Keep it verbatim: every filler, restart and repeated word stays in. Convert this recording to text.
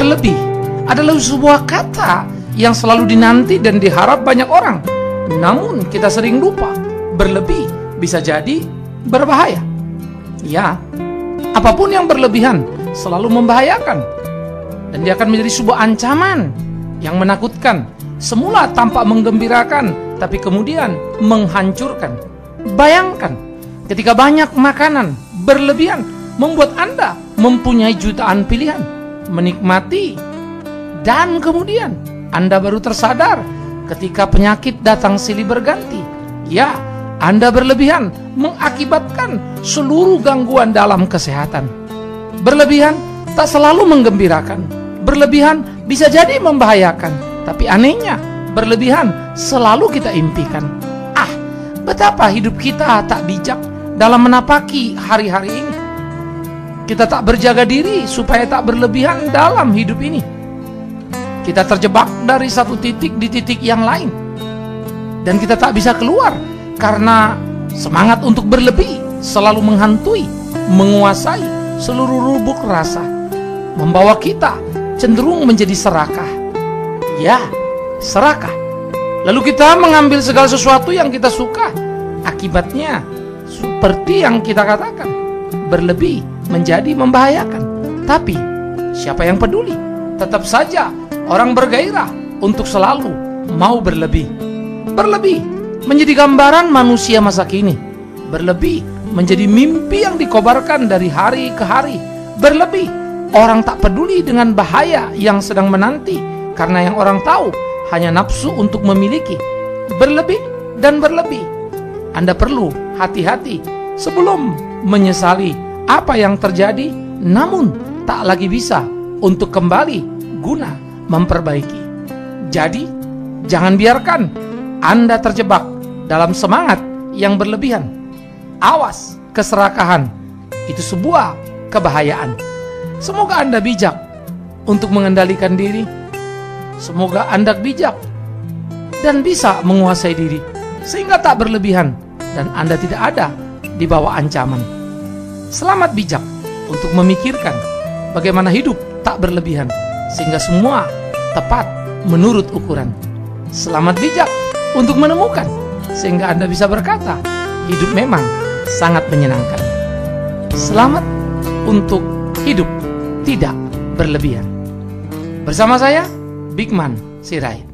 Berlebih adalah sebuah kata yang selalu dinanti dan diharap banyak orang. Namun kita sering lupa, berlebih bisa jadi berbahaya. Ya, apapun yang berlebihan selalu membahayakan, dan dia akan menjadi sebuah ancaman yang menakutkan. Semula tampak menggembirakan, tapi kemudian menghancurkan. Bayangkan ketika banyak makanan berlebihan membuat Anda mempunyai jutaan pilihan, menikmati, dan kemudian Anda baru tersadar ketika penyakit datang silih berganti. Ya, Anda berlebihan mengakibatkan seluruh gangguan dalam kesehatan. Berlebihan tak selalu menggembirakan. Berlebihan bisa jadi membahayakan. Tapi anehnya, berlebihan selalu kita impikan. Ah, betapa hidup kita tak bijak dalam menapaki hari-hari ini. Kita tak berjaga diri supaya tak berlebihan dalam hidup ini. Kita terjebak dari satu titik di titik yang lain, dan kita tak bisa keluar karena semangat untuk berlebih selalu menghantui, menguasai seluruh lubuk rasa, membawa kita cenderung menjadi serakah. Ya, serakah. Lalu kita mengambil segala sesuatu yang kita suka. Akibatnya seperti yang kita katakan, berlebih menjadi membahayakan. Tapi siapa yang peduli? Tetap saja orang bergairah untuk selalu mau berlebih. Berlebih menjadi gambaran manusia masa kini. Berlebih menjadi mimpi yang dikobarkan dari hari ke hari. Berlebih, orang tak peduli dengan bahaya yang sedang menanti, karena yang orang tahu hanya nafsu untuk memiliki. Berlebih dan berlebih. Anda perlu hati-hati sebelum menyesali apa yang terjadi, namun tak lagi bisa untuk kembali guna memperbaiki. Jadi, jangan biarkan Anda terjebak dalam semangat yang berlebihan. Awas, keserakahan itu sebuah kebahayaan. Semoga Anda bijak untuk mengendalikan diri. Semoga Anda bijak dan bisa menguasai diri sehingga tak berlebihan dan Anda tidak ada di bawah ancaman. Selamat bijak untuk memikirkan bagaimana hidup tak berlebihan sehingga semua tepat menurut ukuran. Selamat bijak untuk menemukan sehingga Anda bisa berkata, hidup memang sangat menyenangkan. Selamat untuk hidup tidak berlebihan. Bersama saya, Bigman Sirait.